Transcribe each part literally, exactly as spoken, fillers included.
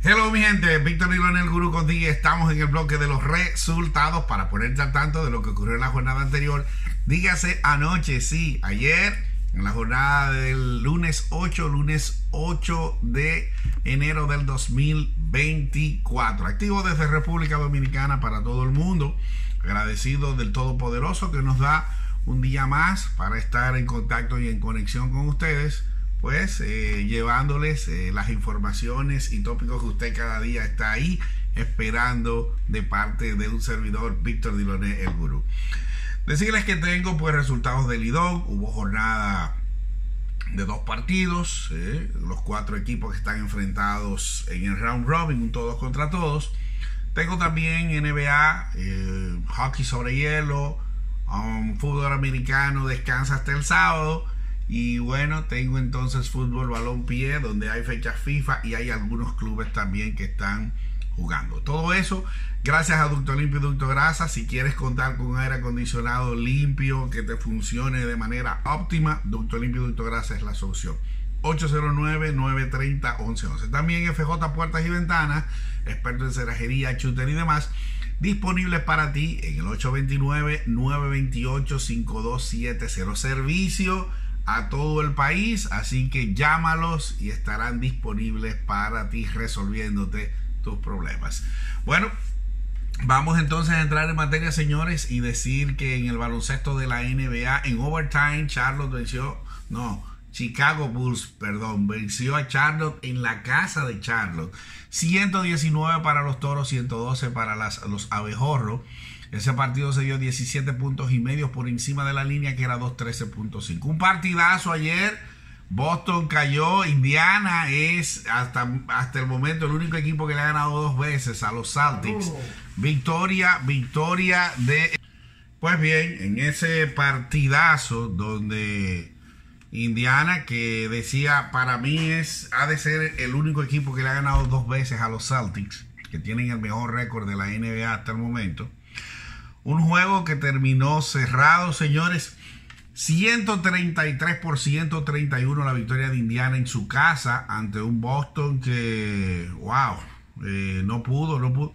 Hello mi gente, Víctor y Leonel Gurú contigo. Estamos en el bloque de los resultados para ponerte al tanto de lo que ocurrió en la jornada anterior. Dígase anoche, sí, ayer, en la jornada del lunes ocho, lunes ocho de enero del dos mil veinticuatro. Activo desde República Dominicana para todo el mundo. Agradecido del Todopoderoso que nos da un día más para estar en contacto y en conexión con ustedes. Pues eh, llevándoles eh, las informaciones y tópicos que usted cada día está ahí esperando de parte de un servidor, Víctor Diloné, el Gurú. Decirles que tengo pues resultados del Lidón. Hubo jornada de dos partidos, eh, los cuatro equipos que están enfrentados en el round robin, un todos contra todos. Tengo también N B A, eh, hockey sobre hielo, um, fútbol americano descansa hasta el sábado. Y bueno, tengo entonces fútbol balompié, donde hay fechas FIFA y hay algunos clubes también que están jugando. Todo eso gracias a Ducto Limpio y Ducto Grasa. Si quieres contar con un aire acondicionado limpio que te funcione de manera óptima, Ducto Limpio y Ducto Grasa es la solución. ocho cero nueve, nueve tres cero, once once. También F J Puertas y Ventanas, experto en cerrajería, chúter y demás, disponibles para ti en el ocho dos nueve, nueve dos ocho, cinco dos siete cero. Servicio a todo el país, así que llámalos y estarán disponibles para ti resolviéndote tus problemas. Bueno, vamos entonces a entrar en materia, señores, y decir que en el baloncesto de la N B A, en overtime, Charlotte venció, no, Chicago Bulls, perdón, venció a Charlotte en la casa de Charlotte, ciento diecinueve para los Toros, ciento doce para las, los Abejorros. Ese partido se dio diecisiete puntos y medio por encima de la línea, que era dos trece punto cinco. Un partidazo ayer. Boston cayó. Indiana es hasta, hasta el momento el único equipo que le ha ganado dos veces a los Celtics. Oh. Victoria, victoria de... Pues bien, en ese partidazo donde Indiana, que decía, para mí es ha de ser el único equipo que le ha ganado dos veces a los Celtics, que tienen el mejor récord de la N B A hasta el momento. Un juego que terminó cerrado, señores. ciento treinta y tres por ciento treinta y uno la victoria de Indiana en su casa ante un Boston que, wow, eh, no pudo, no pudo.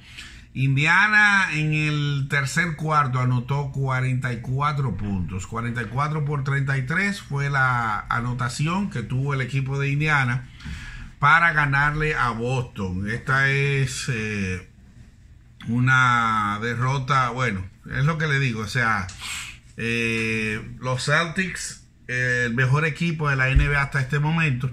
Indiana en el tercer cuarto anotó cuarenta y cuatro puntos. cuarenta y cuatro por treinta y tres fue la anotación que tuvo el equipo de Indiana para ganarle a Boston. Esta es... Eh, una derrota, bueno, es lo que le digo, o sea, eh, los Celtics, eh, el mejor equipo de la N B A hasta este momento.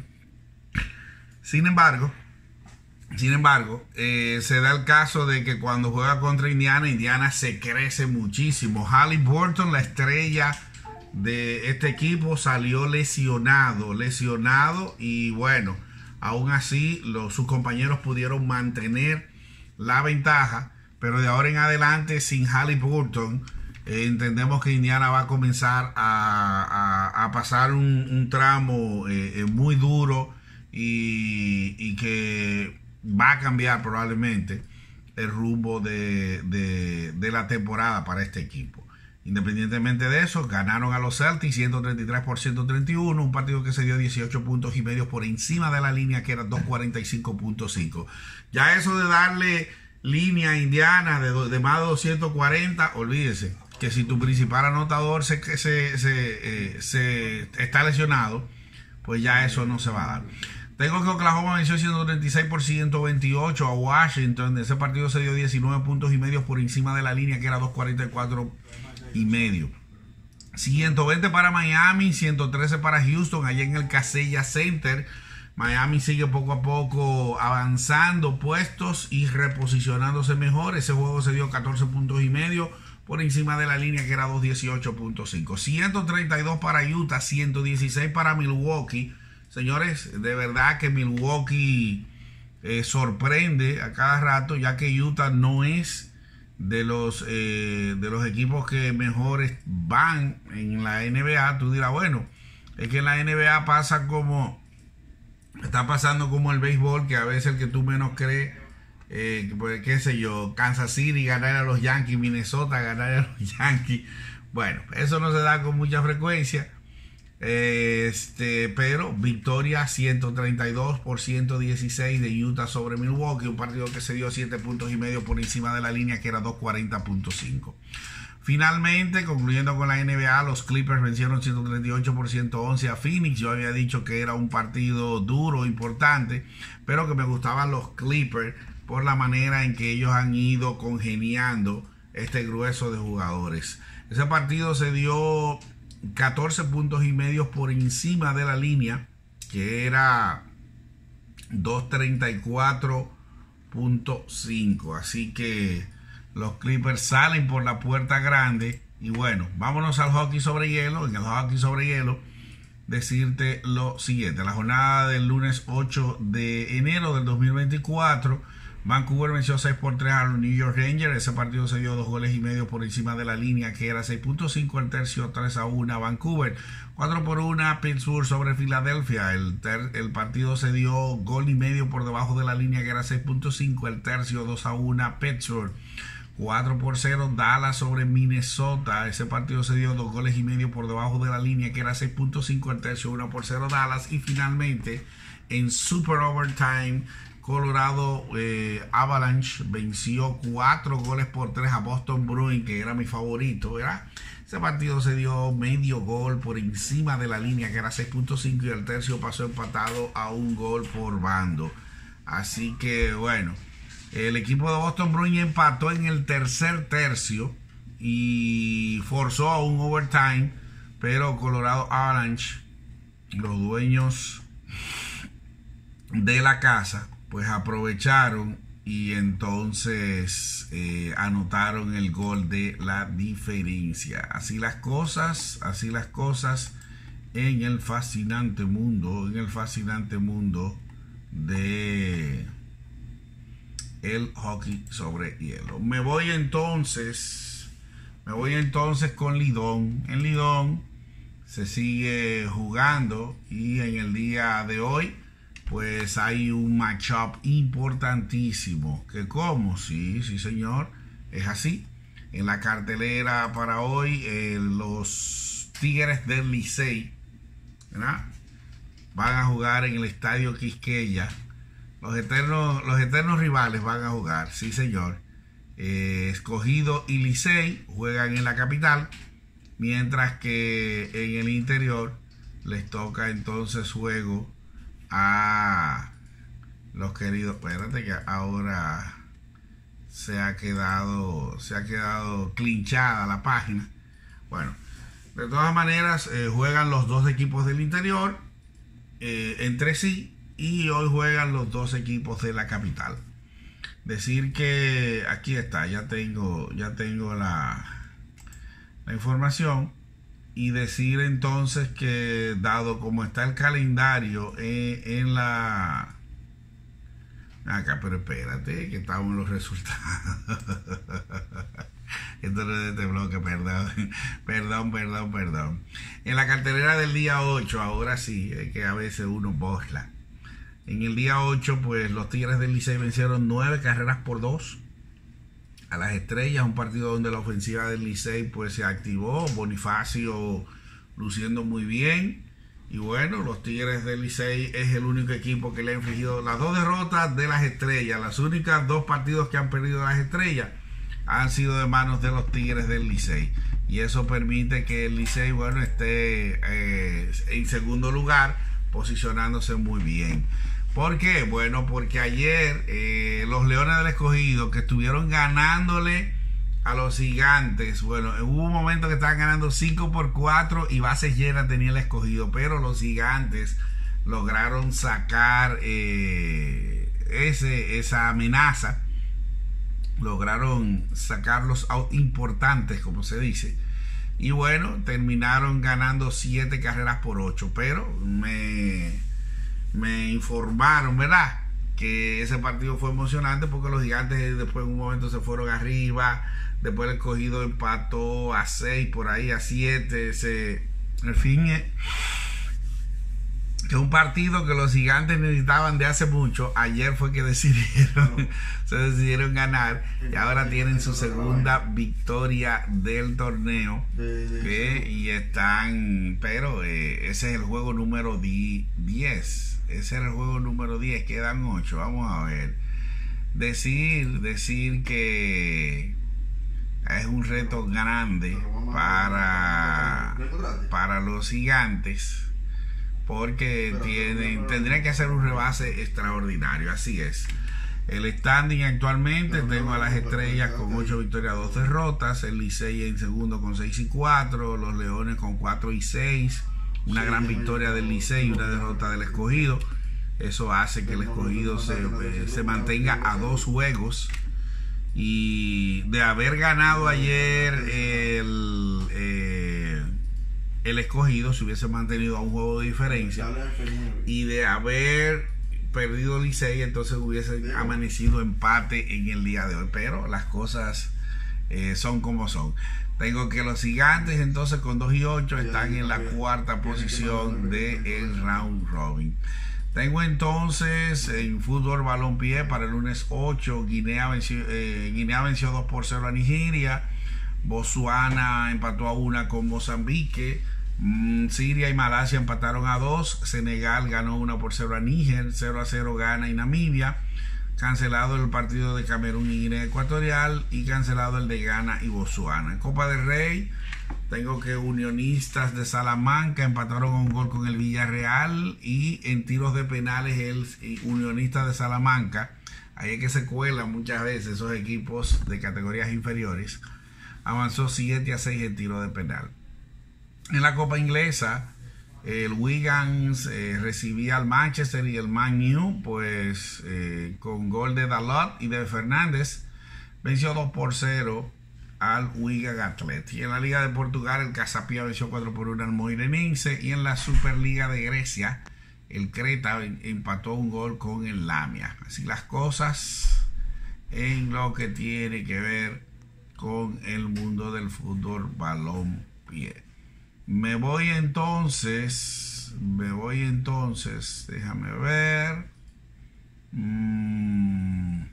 Sin embargo, sin embargo, eh, se da el caso de que cuando juega contra Indiana, Indiana se crece muchísimo. Haliburton, la estrella de este equipo, salió lesionado, lesionado y bueno, aún así los, sus compañeros pudieron mantener la ventaja. Pero de ahora en adelante, sin Haliburton, eh, entendemos que Indiana va a comenzar a, a, a pasar un, un tramo eh, eh, muy duro y, y que va a cambiar probablemente el rumbo de, de, de la temporada para este equipo. Independientemente de eso, ganaron a los Celtics ciento treinta y tres por ciento treinta y uno, un partido que se dio dieciocho puntos y medio por encima de la línea, que era doscientos cuarenta y cinco punto cinco. Ya eso de darle línea Indiana de, de más de doscientos cuarenta, olvídese que si tu principal anotador se, se, se, eh, se está lesionado, pues ya eso no se va a dar. Tengo que Oklahoma venció ciento treinta y seis por ciento veintiocho a Washington. Ese partido se dio diecinueve puntos y medio por encima de la línea, que era doscientos cuarenta y cuatro y medio. ciento veinte para Miami, ciento trece para Houston, allá en el Casella Center. Miami sigue poco a poco avanzando puestos y reposicionándose mejor. Ese juego se dio catorce puntos y medio por encima de la línea, que era doscientos dieciocho punto cinco. ciento treinta y dos para Utah, ciento dieciséis para Milwaukee. Señores, de verdad que Milwaukee eh, sorprende a cada rato, ya que Utah no es de los, eh, de los equipos que mejores van en la N B A. Tú dirás, bueno, es que en la N B A pasa como... Está pasando como el béisbol, que a veces el que tú menos crees, eh, pues, qué sé yo, Kansas City ganar a los Yankees, Minnesota ganar a los Yankees. Bueno, eso no se da con mucha frecuencia. Este, pero victoria ciento treinta y dos por ciento dieciséis de Utah sobre Milwaukee, un partido que se dio siete puntos y medio por encima de la línea que era doscientos cuarenta punto cinco. Finalmente, concluyendo con la N B A, los Clippers vencieron ciento treinta y ocho por ciento once a Phoenix. Yo había dicho que era un partido duro, importante, pero que me gustaban los Clippers por la manera en que ellos han ido congeniando este grueso de jugadores. Ese partido se dio catorce puntos y medio por encima de la línea, que era doscientos treinta y cuatro punto cinco. Así que los Clippers salen por la puerta grande. Y bueno, vámonos al hockey sobre hielo. En el hockey sobre hielo, decirte lo siguiente: la jornada del lunes ocho de enero del dos mil veinticuatro, Vancouver venció seis por tres a los New York Rangers. Ese partido se dio dos goles y medio por encima de la línea, que era seis punto cinco el tercio, tres a uno a Vancouver. cuatro por uno Pittsburgh sobre Filadelfia. El, ter, el partido se dio gol y medio por debajo de la línea, que era seis punto cinco el tercio, dos a uno a Pittsburgh. cuatro por cero Dallas sobre Minnesota. Ese partido se dio dos goles y medio por debajo de la línea, que era seis punto cinco el tercio, uno por cero Dallas. Y finalmente, en Super Overtime, Colorado eh, Avalanche venció cuatro goles por tres a Boston Bruins, que era mi favorito, ¿verdad? Ese partido se dio medio gol por encima de la línea, que era seis punto cinco, y el tercio pasó empatado a un gol por bando. Así que bueno, el equipo de Boston Bruins empató en el tercer tercio y forzó a un overtime, pero Colorado Avalanche, los dueños de la casa, pues aprovecharon y entonces eh, anotaron el gol de la diferencia. Así las cosas, así las cosas en el fascinante mundo, en el fascinante mundo de el hockey sobre hielo. Me voy entonces, me voy entonces con Lidón. En Lidón se sigue jugando y en el día de hoy pues hay un matchup importantísimo. ¿Que cómo? Sí, sí señor, es así. En la cartelera para hoy, eh, los Tigres del Licey, ¿verdad?, van a jugar en el Estadio Quisqueya. Los eternos, los eternos rivales van a jugar, sí señor. Eh, Escogido y Licey juegan en la capital, mientras que en el interior les toca entonces juego a los queridos. Espérate que ahora se ha quedado se ha quedado clinchada la página. Bueno, de todas maneras eh, juegan los dos equipos del interior eh, entre sí, y hoy juegan los dos equipos de la capital. Decir que aquí está, ya tengo ya tengo la, la información. Y decir entonces que, dado como está el calendario eh, en la... Acá, pero espérate, que estamos en los resultados. Esto no es de este bloque, perdón. Perdón, perdón, perdón. En la cartelera del día ocho, ahora sí, es que a veces uno bosla. En el día ocho, pues los Tigres del Licey vencieron nueve carreras por dos a las Estrellas, un partido donde la ofensiva del Licey pues se activó, Bonifacio luciendo muy bien. Y bueno, los Tigres del Licey es el único equipo que le ha infligido las dos derrotas de las Estrellas. Las únicas dos partidos que han perdido las Estrellas han sido de manos de los Tigres del Licey, y eso permite que el Licey, bueno, esté eh, en segundo lugar, posicionándose muy bien. ¿Por qué? Bueno, porque ayer eh, los Leones del Escogido, que estuvieron ganándole a los Gigantes, bueno, hubo un momento que estaban ganando cinco por cuatro y bases llenas tenía el Escogido, pero los Gigantes lograron sacar eh, ese, esa amenaza, lograron sacar los out importantes, como se dice, y bueno, terminaron ganando siete carreras por ocho, pero me... me informaron, ¿verdad?, que ese partido fue emocionante porque los Gigantes después en un momento se fueron arriba, después el Escogido empató a seis, por ahí a siete, se, en fin, que un partido que los gigantes necesitaban de hace mucho, ayer fue que decidieron, se decidieron ganar y ahora tienen su segunda victoria del torneo, ¿eh? Y están, pero eh, ese es el juego número diez, ese es el juego número diez, quedan ocho, vamos a ver, decir, decir que es un reto grande para, para los gigantes, porque tienen, tendrían que hacer un rebase extraordinario. Así es. El standing actualmente tengo a las Estrellas con ocho victorias, dos derrotas, el Licey en segundo con seis y cuatro, los Leones con cuatro y seis, una gran victoria del Licey y una derrota del Escogido. Eso hace que el Escogido se, eh, se mantenga a dos juegos, y de haber ganado ayer el eh, el Escogido se hubiese mantenido a un juego de diferencia, y de haber perdido Licey entonces hubiese amanecido empate en el día de hoy, pero las cosas eh, son como son. Tengo que los Gigantes entonces con dos y ocho están en la cuarta posición del round robin. Tengo entonces en fútbol balompié para el lunes ocho, Guinea venció, eh, Guinea venció dos por cero a Nigeria, Botsuana empató a una con Mozambique, mm, Siria y Malasia empataron a dos, Senegal ganó uno por cero a Níger, cero a cero Ghana y Namibia, cancelado el partido de Camerún y Guinea Ecuatorial y cancelado el de Ghana y Botsuana. En Copa del Rey tengo que Unionistas de Salamanca empataron un gol con el Villarreal, y en tiros de penales el Unionistas de Salamanca, ahí es que se cuelan muchas veces esos equipos de categorías inferiores, avanzó siete a seis en tiro de penal. En la Copa Inglesa, el Wigan eh, recibía al Manchester, y el Man U, pues eh, con gol de Dalot y de Fernández, venció dos por cero al Wigan Athletic. Y en la Liga de Portugal, el Casapia venció cuatro por uno al Moreirense, y en la Superliga de Grecia, el Creta empató un gol con el Lamia. Así las cosas en lo que tiene que ver con el mundo del fútbol balompié. Me voy entonces, me voy entonces, déjame ver. Mm.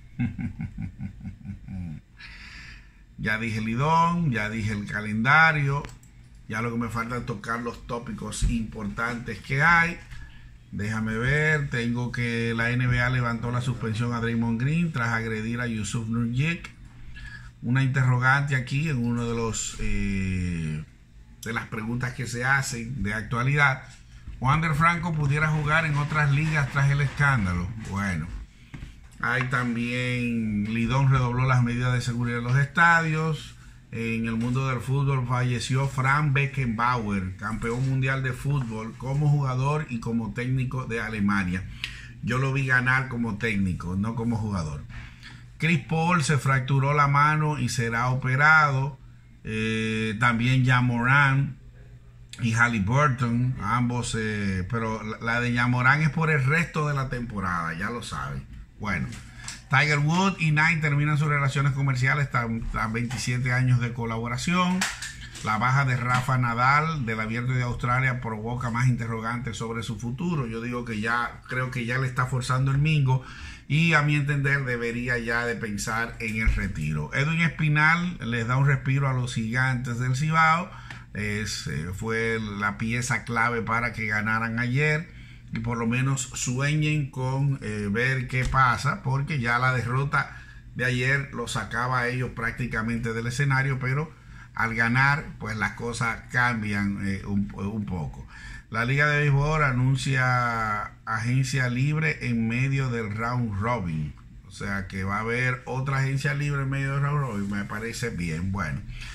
Ya dije el Lidón, ya dije el calendario, ya lo que me falta es tocar los tópicos importantes que hay. Déjame ver, tengo que la N B A levantó la suspensión a Draymond Green tras agredir a Yusuf Nurkic. Una interrogante aquí en uno de los eh, de las preguntas que se hacen de actualidad. ¿Wander Franco pudiera jugar en otras ligas tras el escándalo? Bueno, hay también, Lidón redobló las medidas de seguridad en los estadios. En el mundo del fútbol falleció Franz Beckenbauer, campeón mundial de fútbol como jugador y como técnico de Alemania. Yo lo vi ganar como técnico, no como jugador. Chris Paul se fracturó la mano y será operado. Eh, también Ja Morant y Haliburton, ambos, eh, pero la de Ja Morant es por el resto de la temporada, ya lo saben. Bueno, Tiger Woods y Nike terminan sus relaciones comerciales tras veintisiete años de colaboración. La baja de Rafa Nadal del Abierto de Australia provoca más interrogantes sobre su futuro. Yo digo que ya, creo que ya le está forzando el mingo, y a mi entender debería ya de pensar en el retiro. Edwin Espinal les da un respiro a los Gigantes del Cibao. Es, eh, fue la pieza clave para que ganaran ayer, y por lo menos sueñen con eh, ver qué pasa, porque ya la derrota de ayer lo sacaba a ellos prácticamente del escenario, pero al ganar pues las cosas cambian eh, un, un poco. La Liga de Béisbol anuncia agencia libre en medio del round robin, o sea que va a haber otra agencia libre en medio del round robin. Me parece bien. Bueno,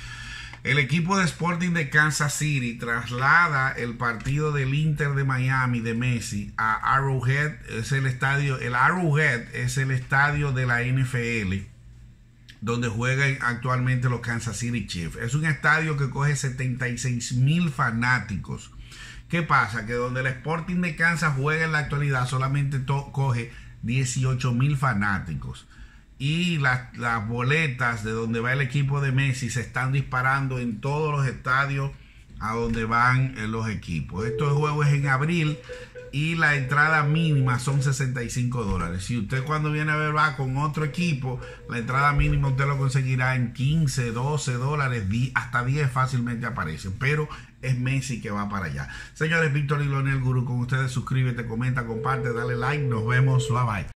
el equipo de Sporting de Kansas City traslada el partido del Inter de Miami de Messi a Arrowhead. Es el estadio, el Arrowhead es el estadio de la N F L donde juegan actualmente los Kansas City Chiefs. Es un estadio que coge setenta y seis mil fanáticos. ¿Qué pasa? Que donde el Sporting de Kansas juega en la actualidad solamente coge dieciocho mil fanáticos. Y las, las boletas de donde va el equipo de Messi se están disparando en todos los estadios a donde van los equipos. Estos juegos es en abril, y la entrada mínima son sesenta y cinco dólares. Si usted cuando viene a ver va con otro equipo, la entrada mínima usted lo conseguirá en quince, doce dólares, hasta diez fácilmente aparece, pero es Messi que va para allá. Señores, Víctor y Leonel Gurú con ustedes. Suscríbete, comenta, comparte, dale like. Nos vemos. Bye bye.